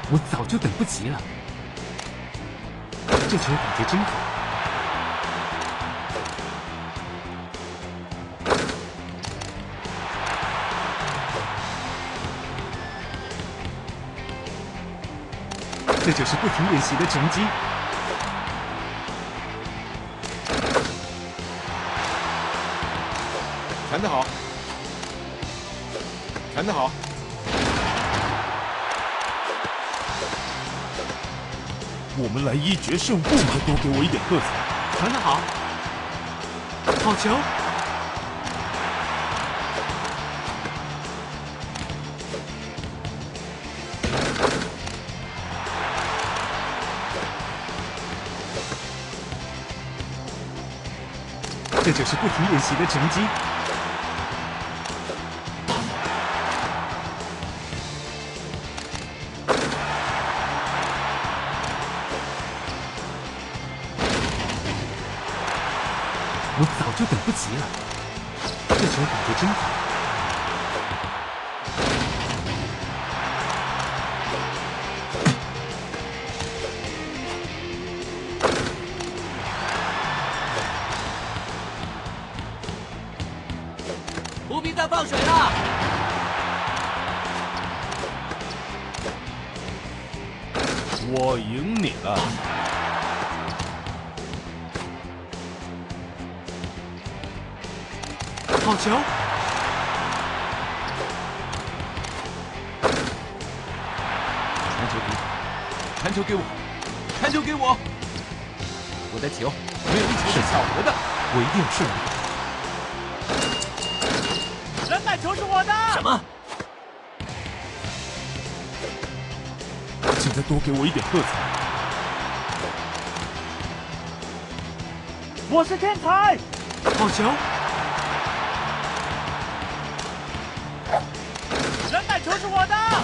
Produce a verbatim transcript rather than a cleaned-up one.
我早就等不及了。这球感觉真好。这就是不停练习的成绩。 传得好，传得好。 我们来一决胜负嘛！多给我一点喝彩。 传得好，好球！这就是不停练习的成绩。 我早就等不及了，这球感觉真好。 不必再放水了。 我赢你了。 好球！ 传球给我，传球给我，传球给我！我的球没有一球是巧合的， 我一定要胜利。 篮板球是我的。什么？ 请再多给我一点喝彩。 我是天才！ 好球！ 篮板球是我的！